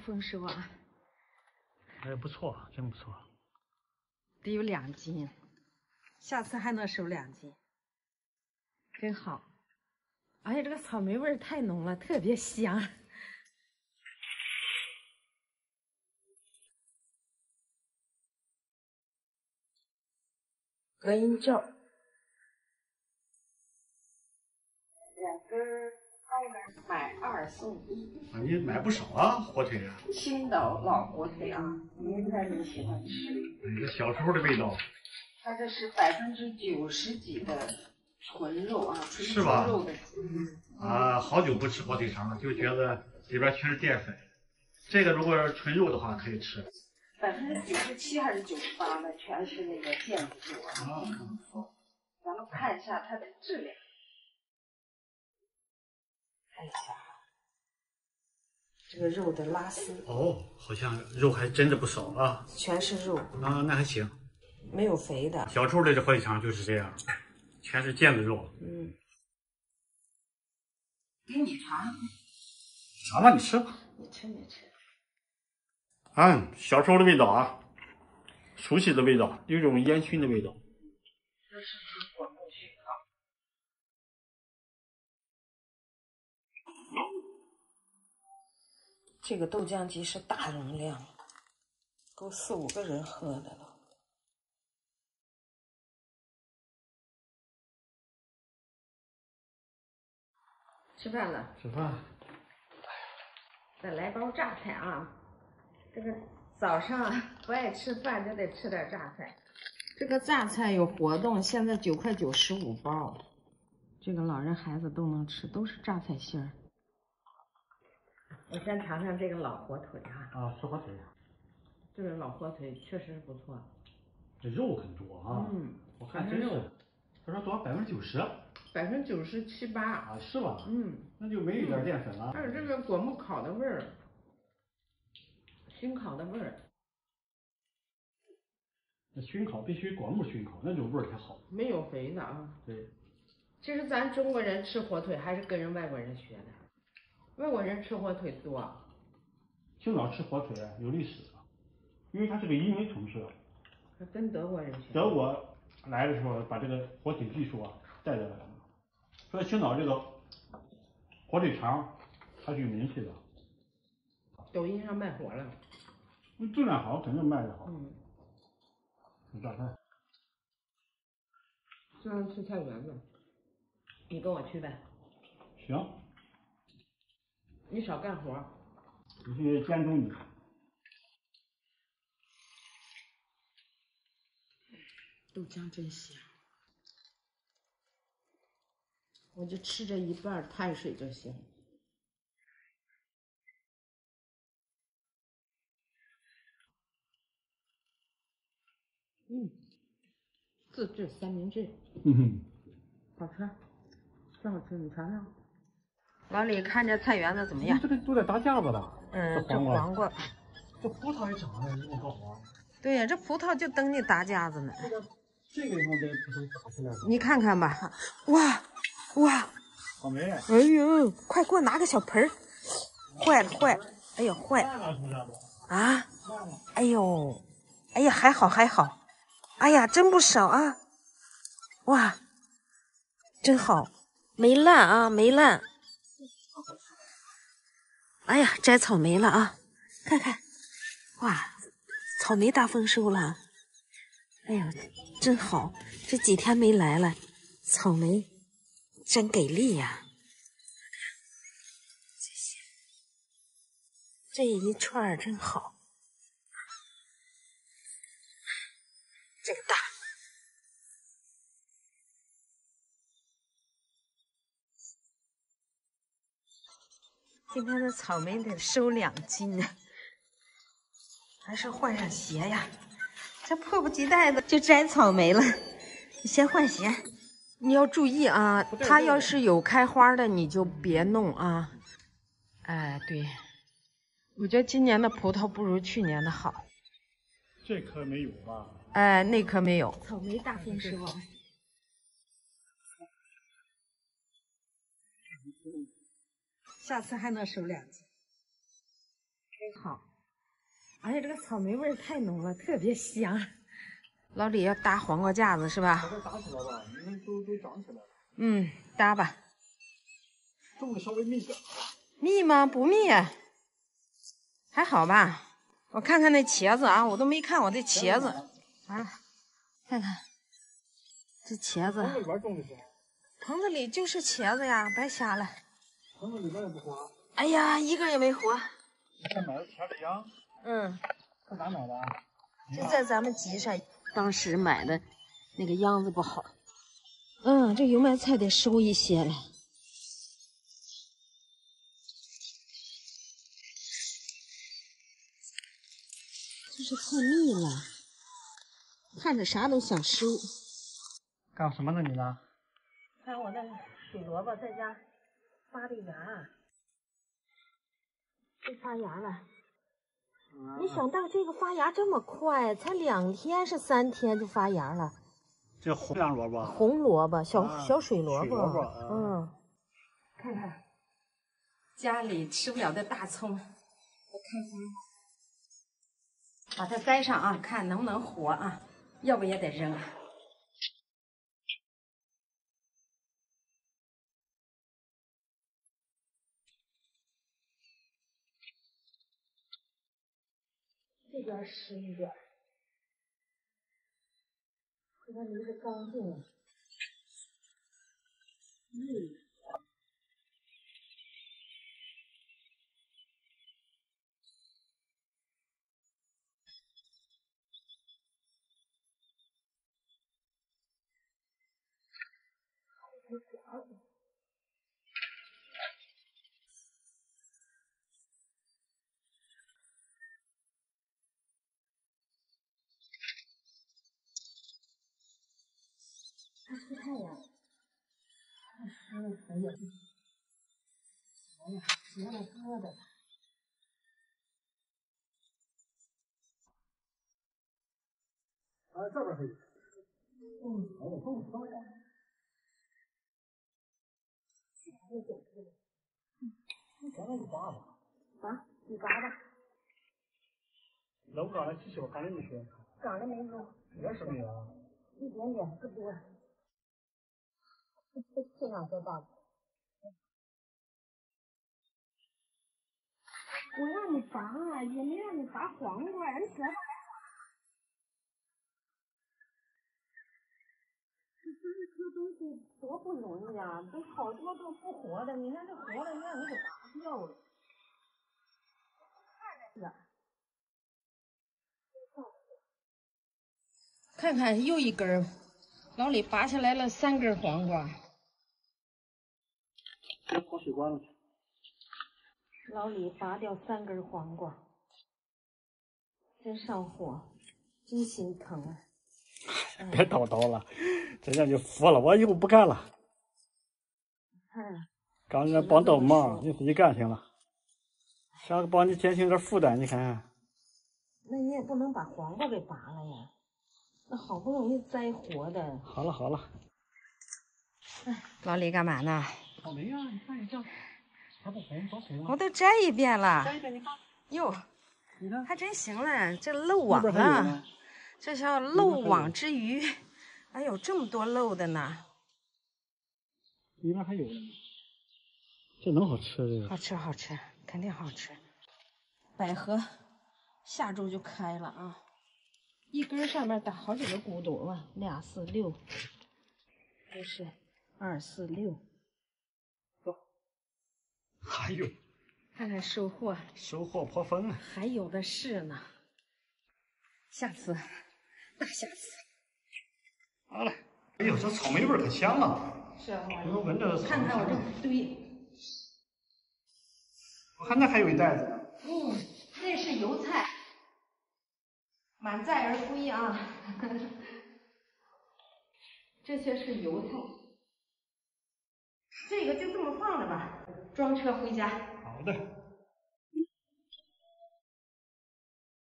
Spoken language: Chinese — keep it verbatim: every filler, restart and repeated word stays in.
丰收啊！ 哎，不错，真不错。 得有两斤，下次还能收两斤，真好。而且这个草莓味儿太浓了，特别香。隔音罩，两根高粱买二送一。 啊，你买不少啊，火腿啊。 青岛老火腿啊，您还是喜欢吃。 哎，这小时候的味道。 它这是百分之九十几的纯肉啊，纯猪肉的。 啊，好久不吃火腿肠了，就觉得里边全是淀粉。这个如果是纯肉的话，可以吃。 百分之九十七还是九十八的，全是那个腱子肉啊。咱们看一下它的质量。看一下，这个肉的拉丝。 哦，好像肉还真的不少啊。 全是肉。 啊，那还行。 没有肥的。 小时候的这火腿肠就是这样，全是腱子肉。 嗯。给你尝。 尝吧，你吃吧。 你吃，你吃。 啊，小时候的味道啊，熟悉的味道，有一种烟熏的味道。 这是指果木熏烤。这个豆浆机是大容量，够四五个人喝的了。吃饭了。 吃饭。 再来包榨菜啊！这个早上不爱吃饭就得吃点榨菜。这个榨菜有活动，现在九块九十五包，这个老人孩子都能吃，都是榨菜馅儿。我先尝尝这个老火腿啊！ 啊，吃火腿。 这个老火腿确实不错， 这肉很多啊。嗯，我看真是。他说多少？百分之九十。 百分之九十七八啊，是吧？ 嗯， 那就没一点淀粉了。 还有这个果木烤的味儿，熏烤的味儿。 那熏烤必须果木熏烤，那种味儿才好。 没有肥的啊。 对。 其实咱中国人吃火腿还是跟人外国人学的，外国人吃火腿多。 青岛吃火腿有历史，因为它是个移民城市。 跟德国人学。 德国来的时候把这个火腿技术啊带过来了。所以青岛这个火腿肠它是有名气的， 抖音上卖火了。 质量好，肯定卖的好。 嗯。 有榨菜。 就让吃菜园子，你跟我去呗。 行。 你少干活。 我去监督你。 豆浆真香。我就吃这一半碳水就行。嗯，自制三明治。 嗯哼， 好吃，真好吃，你尝尝。老李，看这菜园子怎么样？ 这个都在搭架子的。 嗯，这黄瓜。 这葡萄也长得这么高啊？ 对呀，这葡萄就等你搭架子呢。 这个这个地方得葡萄卡出来了。 你看看吧，哇哇。 草莓。 哎呦，快给我拿个小盆儿！坏了坏了，哎呦坏！啊！哎呦，哎呀还好还好，哎呀真不少啊！哇，真好，没烂啊没烂。哎呀，摘草莓了啊！看看，哇，草莓大丰收了！哎呦，真好，这几天没来了，草莓真给力呀！这些，这一串真好，这个大。今天的草莓得收两斤呢，还是换上鞋呀？这迫不及待的就摘草莓了。你先换鞋，你要注意啊，它要是有开花的你就别弄啊。哎，对，我觉得今年的葡萄不如去年的好。 这颗没有吧？ 哎，那颗没有。草莓大丰收啊！下次还能收两斤。 好。哎呀，这个草莓味儿太浓了，特别香。老李要搭黄瓜架子是吧？ 把它搭起来吧，你看都都长起来了。 嗯，搭吧。 种的稍微密点。 密吗？不密，还好吧。我看看那茄子啊，我都没看我的茄子。完了，看看这茄子。 棚子里边种的是？ 棚子里就是茄子呀，白瞎了。 棚子里边也不活。 哎呀，一个也没活。 你看买的田里秧。嗯。在哪买的啊？ 就在咱们集上，当时买的那个秧子不好。嗯，这油麦菜得收一些了。就是太密了，看着啥都想收。 干什么呢你呢？ 看我那水萝卜在家发的芽，都发芽了。啊、没想到这个发芽这么快，才两天是三天就发芽了。 这红秧萝卜， 红萝卜，小、啊、小水萝卜。 水萝卜啊、 嗯，看看家里吃不了的大葱，我看看。把它栽上啊，看能不能活啊，要不也得扔。这边湿一点，给它离得干净。嗯。它出太阳，太湿了，哎呀，哎呀，折了疙瘩。 啊，这边还有。 嗯， 哎呀，够高呀。 这整个。 嗯，咱那就拔吧。 啊，你拔吧。 楼长了几小看着你说。 长得没多。 也是没有啊。 一点点，不多。这这两个大。我让你拔，也没让你拔黄瓜，人扯。这这颗东西多不容易啊！都好多都不活的，你看这活的让你给拔掉了。看看又一根，老李拔下来了三根黄瓜。 这跑水管了去。 老李拔掉三根黄瓜，真上火，真心疼啊！ 别叨叨了，这样就服了，我以后不干了。 嗯， 刚才帮倒忙，你自己干行了。想帮你减轻点负担，你看看。 那你也不能把黄瓜给拔了呀，那好不容易栽活的。 好了好了。 哎，老李干嘛呢？ 草莓呀，你看一下，还不红，多红啊！ 我都摘一遍了。 摘一遍，你看。 哟， 你看， 还真行嘞，这漏网啊！这叫漏网之鱼。哎呦，这么多漏的呢！ 里面还有，这能好吃这个？ 好吃好吃，肯定好吃。百合下周就开了啊！一根上面打好几个骨朵吧，俩四六，这是二四六。 走，还有， 看看收获， 收获颇丰啊！ 还有的是呢，下次，大下次。 好了，哎呦，这草莓味儿可香了。 是啊， 我闻着。 看看我这堆。 我看那还有一袋子呢。 嗯，那是油菜，满载而归啊。这些是油菜，这个就这么放着吧，装车回家。 好的。